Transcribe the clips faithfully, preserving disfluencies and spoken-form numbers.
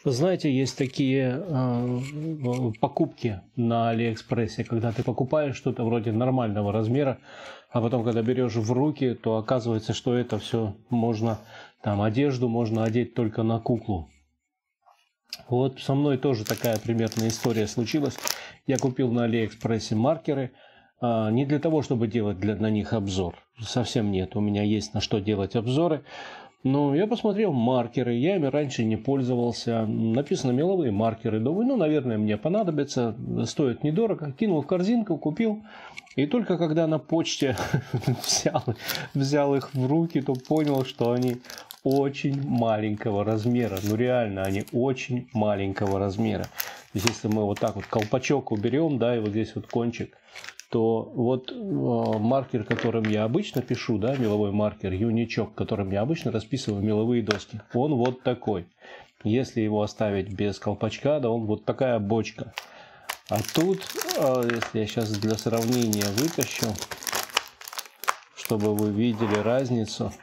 Знаете, есть такие э, покупки на Алиэкспрессе, когда ты покупаешь что-то вроде нормального размера, а потом, когда берешь в руки, то оказывается, что это все можно, там, одежду можно одеть только на куклу. Вот со мной тоже такая примерная история случилась. Я купил на Алиэкспрессе маркеры, э, не для того, чтобы делать для, на них обзор. Совсем нет, у меня есть на что делать обзоры. Ну, я посмотрел маркеры, я ими раньше не пользовался. Написано меловые маркеры. Думаю, ну, наверное, мне понадобится. Стоит недорого. Кинул в корзинку, купил. И только когда на почте взял, взял их в руки, то понял, что они очень маленького размера. Ну, реально, они очень маленького размера. То есть, если мы вот так вот колпачок уберем, да, и вот здесь вот кончик, то вот э, маркер, которым я обычно пишу, да, меловой маркер, юничок, которым я обычно расписываю меловые доски, он вот такой. Если его оставить без колпачка, да, он вот такая бочка. А тут, э, если я сейчас для сравнения вытащу, чтобы вы видели разницу,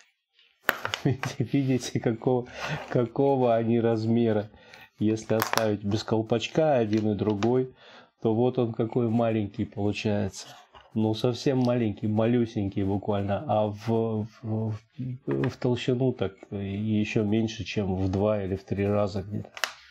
видите, какого, какого они размера. Если оставить без колпачка один и другой, то вот он какой маленький получается. Ну, совсем маленький, малюсенький буквально. А в, в, в толщину так еще меньше, чем в два или в три раза где-то.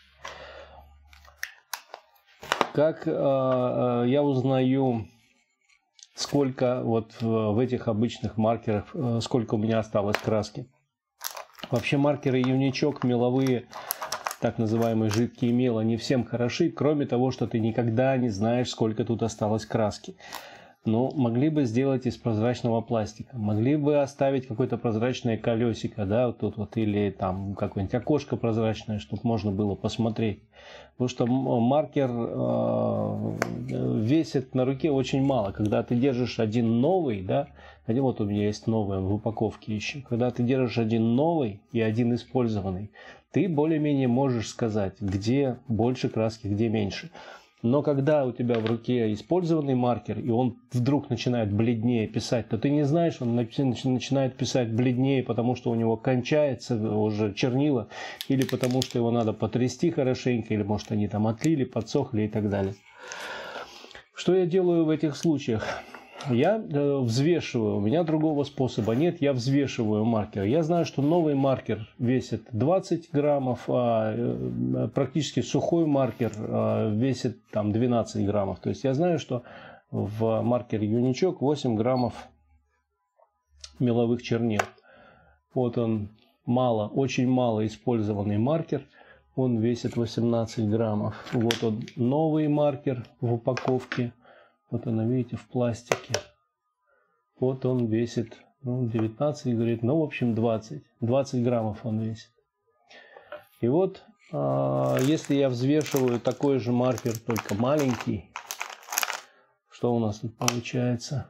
Как э, я узнаю, сколько вот в, в этих обычных маркерах, э, сколько у меня осталось краски? Вообще маркеры юничок меловые, так называемые жидкие мел, они всем хороши, кроме того, что ты никогда не знаешь, сколько тут осталось краски. Но могли бы сделать из прозрачного пластика, могли бы оставить какое-то прозрачное колесико, да, вот тут вот, или там какое-нибудь окошко прозрачное, чтобы можно было посмотреть. Потому что маркер э, весит на руке очень мало. Когда ты держишь один новый, да, один вот у меня есть новый в упаковке еще. Когда ты держишь один новый и один использованный, ты более-менее можешь сказать, где больше краски, где меньше. Но когда у тебя в руке использованный маркер, и он вдруг начинает бледнее писать, то ты не знаешь, он начинает писать бледнее, потому что у него кончается уже чернила, или потому что его надо потрясти хорошенько, или может они там отлили, подсохли и так далее. Что я делаю в этих случаях? Я э, взвешиваю, у меня другого способа нет, я взвешиваю маркер. Я знаю, что новый маркер весит двадцать граммов, а э, практически сухой маркер э, весит там двенадцать граммов. То есть я знаю, что в маркере юничок восемь граммов меловых чернил. Вот он, мало, очень мало использованный маркер, он весит восемнадцать граммов. Вот он, новый маркер в упаковке. Вот она, видите, в пластике. Вот он весит, ну, девятнадцать, говорит, ну, в общем, двадцать. двадцать граммов он весит. И вот, э, если я взвешиваю такой же маркер, только маленький, что у нас тут получается?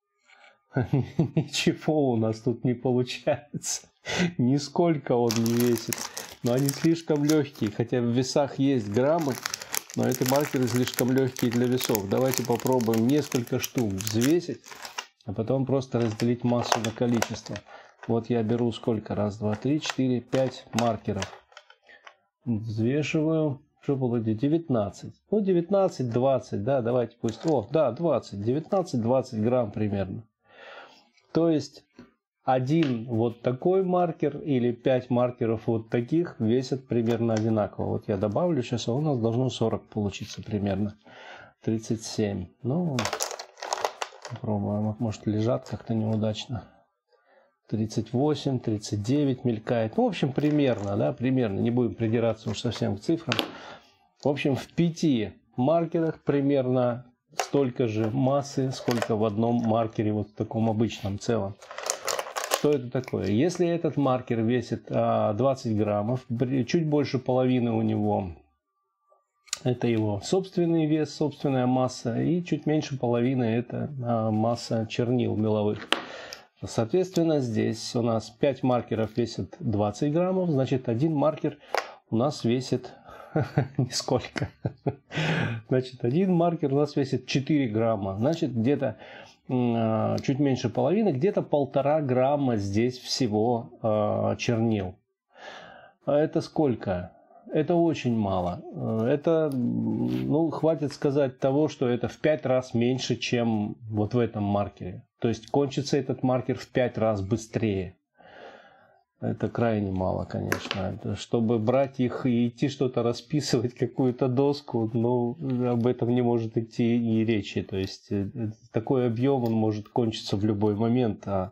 Ничего у нас тут не получается. Нисколько он не весит. Но они слишком легкие, хотя в весах есть граммы. Но эти маркеры слишком легкие для весов. Давайте попробуем несколько штук взвесить, а потом просто разделить массу на количество. Вот я беру сколько? Раз, два, три, четыре, пять маркеров. Взвешиваю. Что будет? девятнадцать. Ну, девятнадцать, двадцать, да, давайте пусть. О, да, двадцать. девятнадцать-двадцать грамм примерно. То есть один вот такой маркер или пять маркеров вот таких весят примерно одинаково. Вот я добавлю сейчас, а у нас должно сорок получиться примерно. тридцать семь. Ну, попробуем. Может, лежат как-то неудачно. тридцать восемь, тридцать девять мелькает. Ну, в общем, примерно, да, примерно. Не будем придираться уж совсем к цифрам. В общем, в пяти маркерах примерно столько же массы, сколько в одном маркере, вот в таком обычном целом. Что это такое? Если этот маркер весит двадцать граммов, чуть больше половины у него это его собственный вес, собственная масса, и чуть меньше половины это масса чернил меловых. Соответственно, здесь у нас пять маркеров весит двадцать граммов, значит, один маркер у нас весит нисколько. Значит, один маркер у нас весит четыре грамма, значит, где-то чуть меньше половины, где-то полтора грамма здесь всего э, чернил. А это сколько? Это очень мало. Это, ну, хватит сказать того, что это в пять раз меньше, чем вот в этом маркере. То есть кончится этот маркер в пять раз быстрее. Это крайне мало, конечно. Это, чтобы брать их и идти что-то расписывать, какую-то доску, ну, об этом не может идти и речи. То есть такой объем, он может кончиться в любой момент, а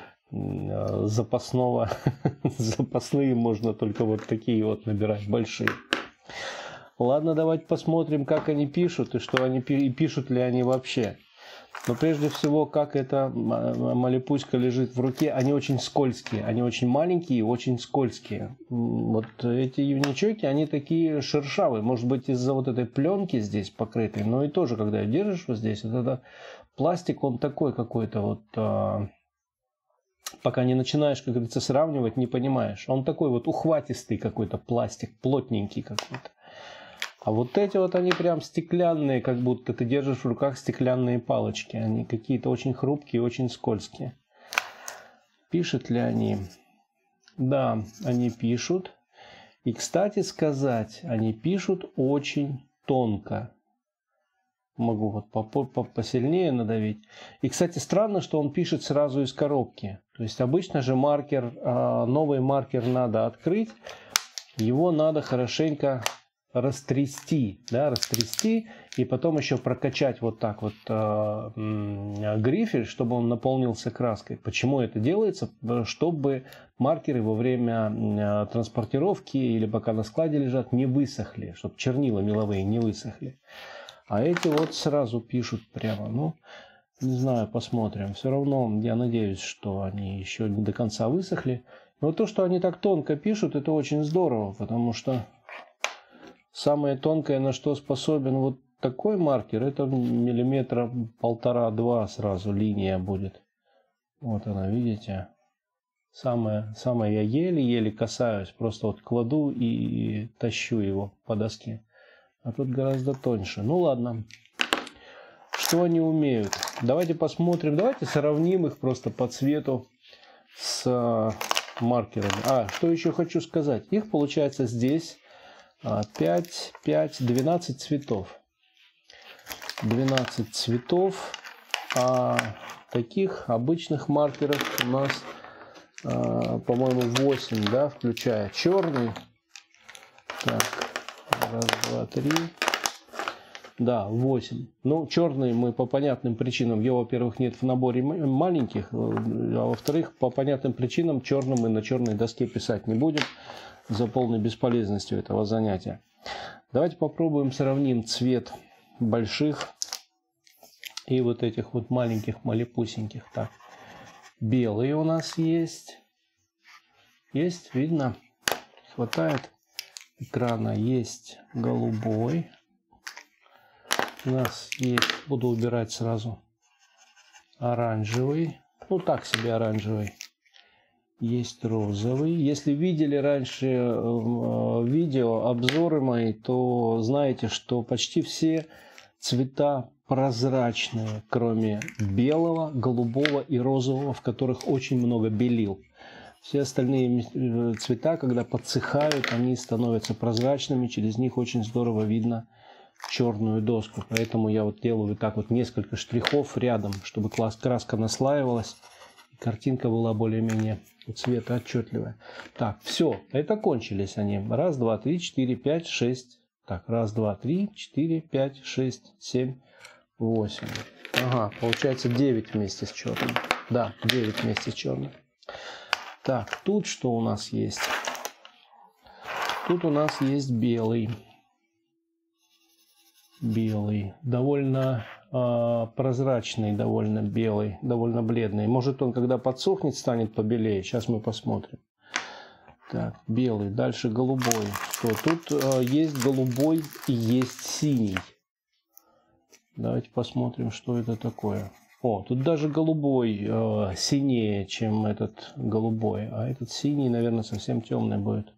запасного, запасные можно только вот такие вот набирать, большие. Ладно, давайте посмотрим, как они пишут и что они и пишут ли они вообще. Но прежде всего, как эта малипуська лежит в руке, они очень скользкие, они очень маленькие и очень скользкие. Вот эти юничоки, они такие шершавые, может быть из-за вот этой пленки здесь покрытой, но и тоже, когда держишь вот здесь, вот это пластик, он такой какой-то вот, а, пока не начинаешь, как говорится, сравнивать, не понимаешь. Он такой вот ухватистый какой-то пластик, плотненький какой-то. А вот эти вот они прям стеклянные, как будто ты держишь в руках стеклянные палочки. Они какие-то очень хрупкие, очень скользкие. Пишут ли они? Да, они пишут. И, кстати сказать, они пишут очень тонко. Могу вот посильнее надавить. И, кстати, странно, что он пишет сразу из коробки. То есть обычно же маркер, новый маркер надо открыть. Его надо хорошенько растрясти, да, растрясти и потом еще прокачать вот так вот э, грифель, чтобы он наполнился краской. Почему это делается? Чтобы маркеры во время э, транспортировки или пока на складе лежат не высохли, чтобы чернила меловые не высохли. А эти вот сразу пишут прямо, ну, не знаю, посмотрим. Все равно я надеюсь, что они еще не до конца высохли. Но то, что они так тонко пишут, это очень здорово, потому что самое тонкое, на что способен вот такой маркер, это миллиметра полтора-два сразу линия будет. Вот она, видите? Самое, самое я еле-еле касаюсь, просто вот кладу и тащу его по доске. А тут гораздо тоньше. Ну ладно. Что они умеют? Давайте посмотрим, давайте сравним их просто по цвету с маркерами. А, что еще хочу сказать. Их получается здесь пять, пять, двенадцать цветов. двенадцать цветов. А таких обычных маркеров у нас, по-моему, восемь, да, включая черный. Так, раз, два, три. Да, восемь. Ну, черный мы по понятным причинам, его, во-первых, нет в наборе маленьких, а во-вторых, по понятным причинам черным мы на черной доске писать не будем. За полной бесполезностью этого занятия. Давайте попробуем сравним цвет больших и вот этих вот маленьких малипусеньких. Так, белый у нас есть. Есть, видно? Хватает экрана. Есть голубой. У нас есть, буду убирать сразу, оранжевый. Ну, так себе оранжевый. Есть розовый. Если видели раньше э, видео, обзоры мои, то знаете, что почти все цвета прозрачные, кроме белого, голубого и розового, в которых очень много белил. Все остальные цвета, когда подсыхают, они становятся прозрачными, через них очень здорово видно черную доску. Поэтому я вот делаю вот так вот несколько штрихов рядом, чтобы краска наслаивалась. Картинка была более-менее цвета отчетливая. Так, все, это кончились они. Раз, два, три, четыре, пять, шесть. Так, раз, два, три, четыре, пять, шесть, семь, восемь. Ага, получается девять вместе с черным. Да, девять вместе с черным. Так, тут что у нас есть? Тут у нас есть белый. Белый. Довольно э, прозрачный, довольно белый, довольно бледный. Может он, когда подсохнет, станет побелее. Сейчас мы посмотрим. Так, белый. Дальше голубой. Что? Тут э, есть голубой и есть синий. Давайте посмотрим, что это такое. О, тут даже голубой э, синее, чем этот голубой. А этот синий, наверное, совсем темный будет.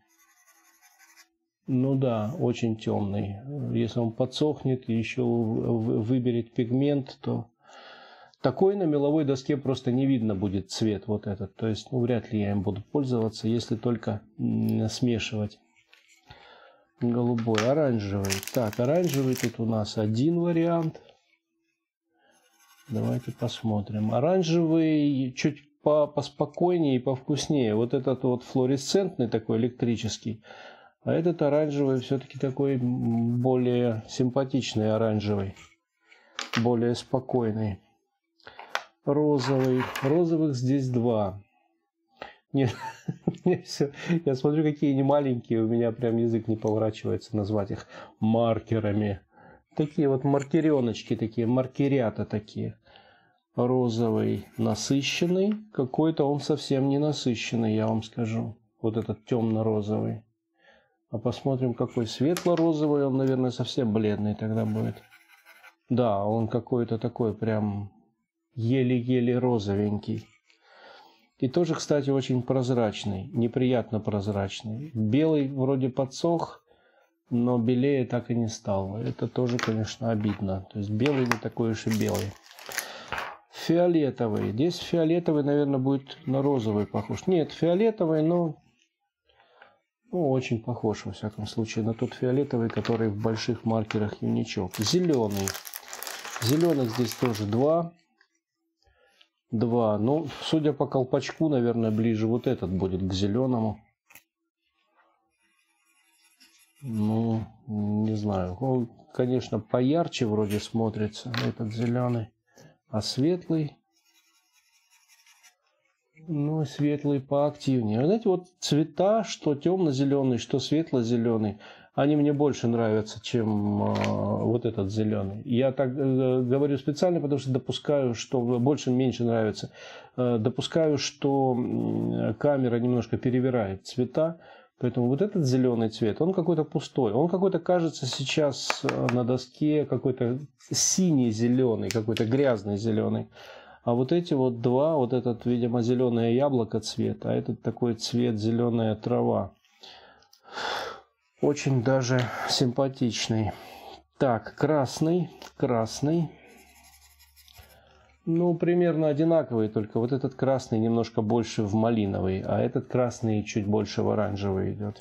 Ну да, очень темный. Если он подсохнет и еще выберет пигмент, то такой на меловой доске просто не видно будет цвет вот этот. То есть, ну, вряд ли я им буду пользоваться, если только смешивать. голубой, оранжевый. Так, оранжевый тут у нас один вариант. Давайте посмотрим. Оранжевый чуть по поспокойнее и повкуснее. Вот этот вот флуоресцентный такой электрический. А этот оранжевый все-таки такой более симпатичный оранжевый. Более спокойный. Розовый. Розовых здесь два. Нет, все. Я смотрю, какие они маленькие. У меня прям язык не поворачивается назвать их маркерами. Такие вот маркереночки, такие маркерята такие. Розовый насыщенный. Какой-то он совсем не насыщенный, я вам скажу. Вот этот темно-розовый. А посмотрим, какой светло-розовый. Он, наверное, совсем бледный тогда будет. Да, он какой-то такой прям еле-еле розовенький. И тоже, кстати, очень прозрачный. Неприятно прозрачный. Белый вроде подсох, но белее так и не стал. Это тоже, конечно, обидно. То есть белый не такой уж и белый. Фиолетовый. Здесь фиолетовый, наверное, будет на розовый похож. Нет, фиолетовый, но ну, очень похож, во всяком случае, на тот фиолетовый, который в больших маркерах юничок. Зеленый. Зеленых здесь тоже два. Два. Ну, судя по колпачку, наверное, ближе вот этот будет к зеленому. Ну, не знаю. Он, конечно, поярче вроде смотрится, этот зеленый. А светлый? Ну, светлый поактивнее. Знаете, вот цвета, что темно-зеленый, что светло-зеленый, они мне больше нравятся, чем э, вот этот зеленый. Я так э, говорю специально, потому что допускаю, что больше-меньше нравится. Э, допускаю, что э, камера немножко перевирает цвета. Поэтому вот этот зеленый цвет, он какой-то пустой. Он какой-то кажется сейчас на доске какой-то синий-зеленый, какой-то грязный зеленый. А вот эти вот два, вот этот, видимо, зеленое яблоко цвет, а этот такой цвет зеленая трава. Очень даже симпатичный. Так, красный, красный. Ну, примерно одинаковые, только вот этот красный немножко больше в малиновый, а этот красный чуть больше в оранжевый идет.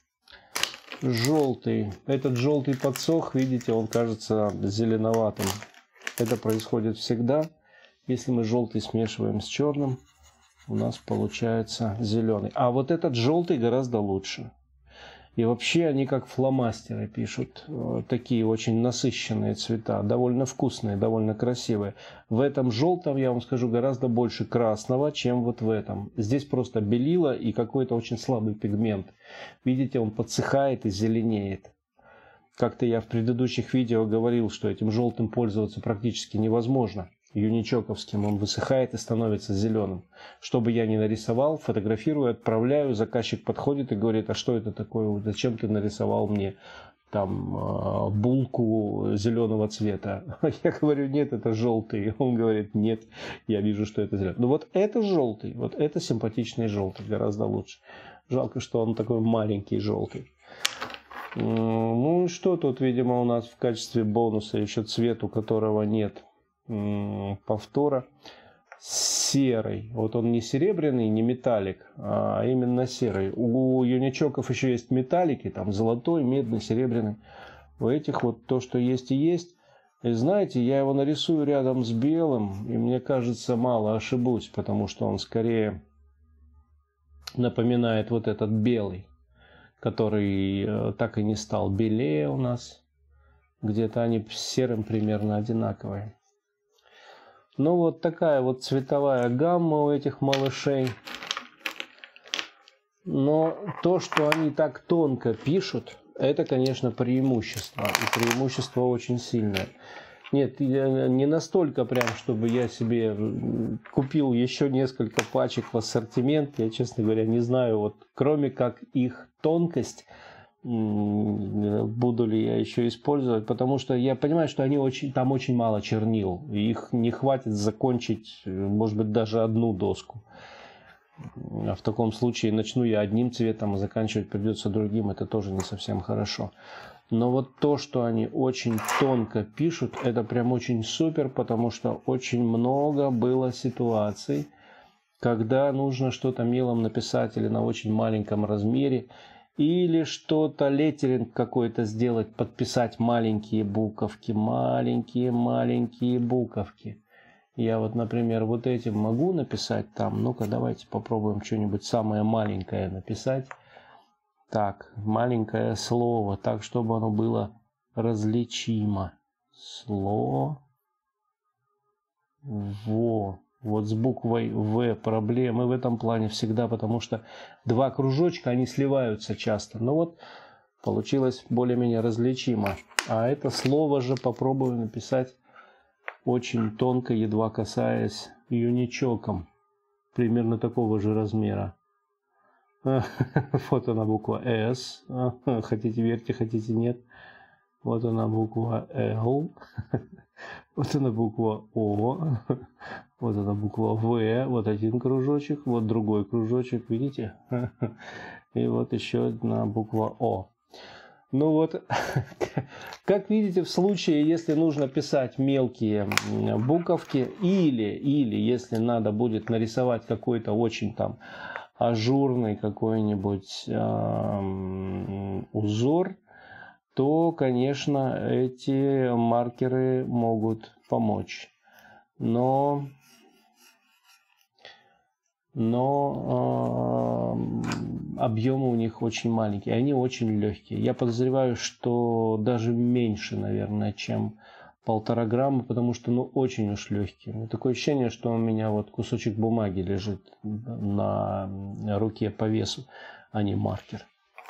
Желтый. Этот желтый подсох, видите, он кажется зеленоватым. Это происходит всегда. Если мы желтый смешиваем с черным, у нас получается зеленый. А вот этот желтый гораздо лучше. И вообще они как фломастеры пишут. Такие очень насыщенные цвета. Довольно вкусные, довольно красивые. В этом желтом, я вам скажу, гораздо больше красного, чем вот в этом. Здесь просто белило и какой-то очень слабый пигмент. Видите, он подсыхает и зеленеет. Как-то я в предыдущих видео говорил, что этим желтым пользоваться практически невозможно. Юничоковским, он высыхает и становится зеленым. Что бы я ни нарисовал, фотографирую, отправляю, заказчик подходит и говорит: а что это такое, зачем ты нарисовал мне там булку зеленого цвета? Я говорю: нет, это желтый. Он говорит: нет, я вижу, что это зеленый. Ну вот это желтый, вот это симпатичный желтый, гораздо лучше. Жалко, что он такой маленький желтый. Ну и что тут, видимо, у нас в качестве бонуса еще цвет, у которого нет повтора. Серый. Вот он не серебряный, не металлик, а именно серый. У юничоков еще есть металлики, там золотой, медный, серебряный. У этих вот то, что есть и есть. И знаете, я его нарисую рядом с белым, и мне кажется, мало ошибусь, потому что он скорее напоминает вот этот белый, который так и не стал белее у нас. Где-то они с серым примерно одинаковые. Ну вот такая вот цветовая гамма у этих малышей. Но то, что они так тонко пишут, это, конечно, преимущество. И преимущество очень сильное. Нет, не настолько прям, чтобы я себе купил еще несколько пачек в ассортимент. Я, честно говоря, не знаю, вот кроме как их тонкость, буду ли я еще использовать, потому что я понимаю, что они очень, там очень мало чернил, и их не хватит закончить, может быть, даже одну доску. А в таком случае начну я одним цветом, а заканчивать придется другим, это тоже не совсем хорошо. Но вот то, что они очень тонко пишут, это прям очень супер, потому что очень много было ситуаций, когда нужно что-то мелом написать или на очень маленьком размере. Или что-то, леттеринг какой-то сделать, подписать маленькие буковки, маленькие-маленькие буковки. Я вот, например, вот этим могу написать там. Ну-ка, давайте попробуем что-нибудь самое маленькое написать. Так, маленькое слово, так, чтобы оно было различимо. Слово. Во. Вот с буквой В проблемы в этом плане всегда, потому что два кружочка, они сливаются часто. Но вот получилось более-менее различимо. А это слово же попробую написать очень тонко, едва касаясь юничоком. Примерно такого же размера. Вот она буква С. Хотите верьте, хотите нет. Вот она буква Л. Вот она буква О. Вот она буква В. Вот один кружочек. Вот другой кружочек. Видите? И вот еще одна буква О. Ну вот, как видите, в случае, если нужно писать мелкие буковки, или, или если надо будет нарисовать какой-то очень там ажурный какой-нибудь э, узор, то, конечно, эти маркеры могут помочь. Но, но э, объемы у них очень маленькие, они очень легкие. Я подозреваю, что даже меньше, наверное, чем полтора грамма, потому что, ну, очень уж легкие. Такое ощущение, что у меня вот кусочек бумаги лежит на руке по весу, а не маркер.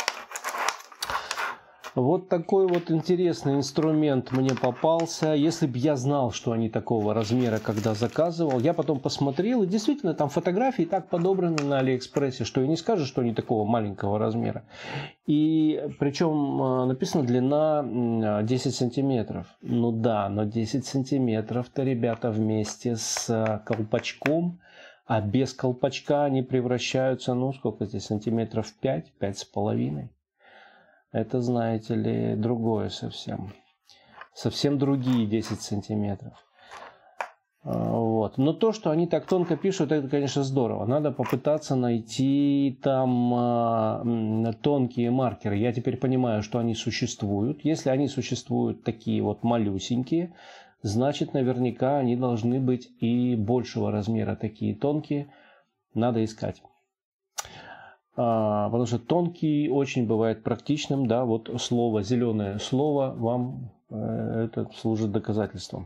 Вот такой вот интересный инструмент мне попался. Если бы я знал, что они такого размера, когда заказывал, я потом посмотрел, и действительно там фотографии так подобраны на Алиэкспрессе, что и не скажешь, что они такого маленького размера. И причем написано длина десять сантиметров. Ну да, но десять сантиметров-то, ребята, вместе с колпачком, а без колпачка они превращаются, ну сколько здесь, сантиметров пять, пять с половиной. Это, знаете ли, другое совсем. Совсем другие десять сантиметров. Вот. Но то, что они так тонко пишут, это, конечно, здорово. Надо попытаться найти там э, тонкие маркеры. Я теперь понимаю, что они существуют. Если они существуют такие вот малюсенькие, значит, наверняка они должны быть и большего размера, такие тонкие. Надо искать. Потому что тонкий очень бывает практичным, да, вот слово, зеленое слово вам это служит доказательством.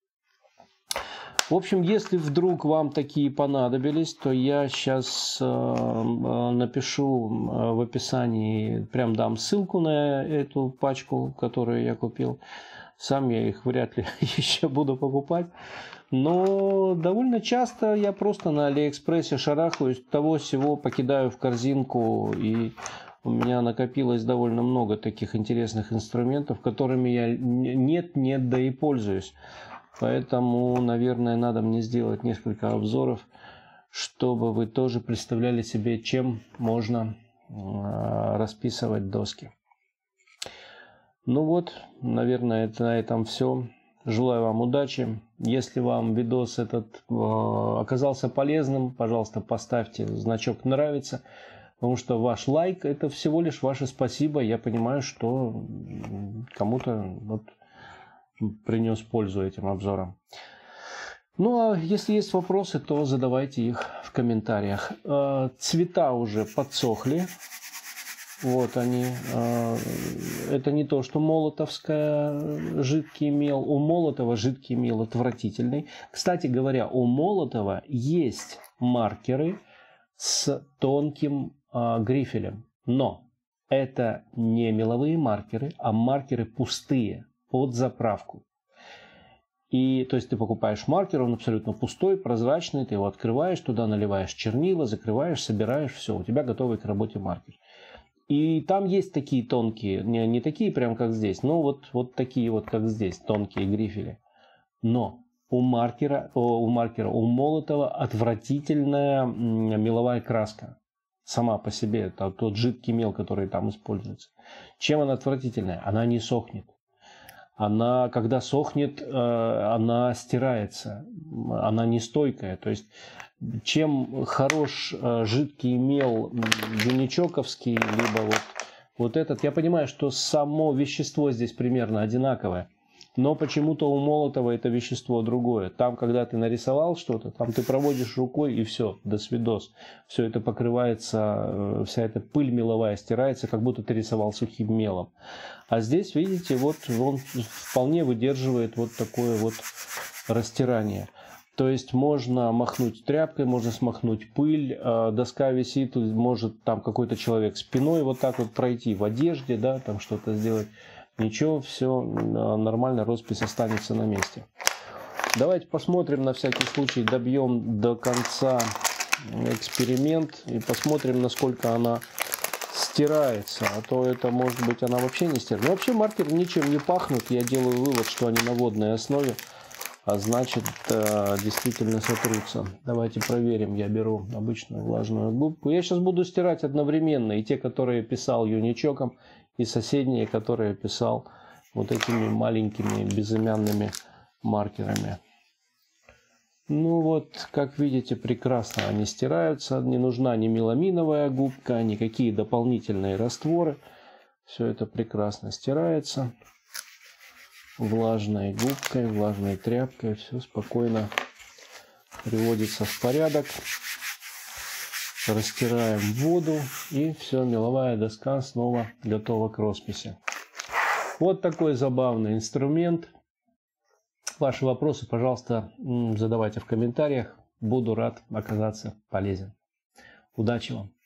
В общем, если вдруг вам такие понадобились, то я сейчас напишу в описании, прям дам ссылку на эту пачку, которую я купил. Сам я их вряд ли еще буду покупать. Но довольно часто я просто на Алиэкспрессе шарахаюсь, того всего покидаю в корзинку, и у меня накопилось довольно много таких интересных инструментов, которыми я нет-нет, да и пользуюсь. Поэтому, наверное, надо мне сделать несколько обзоров, чтобы вы тоже представляли себе, чем можно расписывать доски. Ну вот, наверное, это на этом все. Желаю вам удачи. Если вам видос этот э, оказался полезным, пожалуйста, поставьте значок «Нравится», потому что ваш лайк – это всего лишь ваше спасибо. Я понимаю, что кому-то вот принес пользу этим обзором. Ну, а если есть вопросы, то задавайте их в комментариях. Э, цвета уже подсохли. Вот они. Это не то, что молотовская жидкий мел. У Молотова жидкий мел отвратительный. Кстати говоря, у Молотова есть маркеры с тонким грифелем. Но это не меловые маркеры, а маркеры пустые под заправку. И, то есть ты покупаешь маркер, он абсолютно пустой, прозрачный, ты его открываешь, туда наливаешь чернила, закрываешь, собираешь, все, у тебя готовый к работе маркер. И там есть такие тонкие, не, не такие прям как здесь, но вот, вот такие вот как здесь, тонкие грифели. Но у маркера, у маркера, у Молотова отвратительная меловая краска. Сама по себе, это тот жидкий мел, который там используется. Чем она отвратительная? Она не сохнет. Она, когда сохнет, она стирается, она нестойкая. То есть, чем хорош жидкий мел юничоковский, либо вот вот этот. Я понимаю, что само вещество здесь примерно одинаковое. Но почему-то у Молотова это вещество другое. Там, когда ты нарисовал что-то, там ты проводишь рукой и все, до свидос. Все это покрывается, вся эта пыль меловая стирается, как будто ты рисовал сухим мелом. А здесь, видите, вот он вполне выдерживает вот такое вот растирание. То есть можно махнуть тряпкой, можно смахнуть пыль, доска висит, может там какой-то человек спиной вот так вот пройти в одежде, да, там что-то сделать. Ничего, все нормально, роспись останется на месте. Давайте посмотрим, на всякий случай добьем до конца эксперимент и посмотрим, насколько она стирается. А то это, может быть, она вообще не стирается. Но вообще маркеры ничем не пахнут. Я делаю вывод, что они на водной основе, а значит, действительно сотрутся. Давайте проверим. Я беру обычную влажную губку. Я сейчас буду стирать одновременно и те, которые писал юничоком, и соседние, которые писал вот этими маленькими безымянными маркерами. Ну вот, как видите, прекрасно они стираются. Не нужна ни меламиновая губка, никакие дополнительные растворы. Все это прекрасно стирается. Влажной губкой, влажной тряпкой. Все спокойно приводится в порядок. Растираем воду, и все, меловая доска снова готова к росписи. Вот такой забавный инструмент. Ваши вопросы, пожалуйста, задавайте в комментариях. Буду рад оказаться полезен. Удачи вам!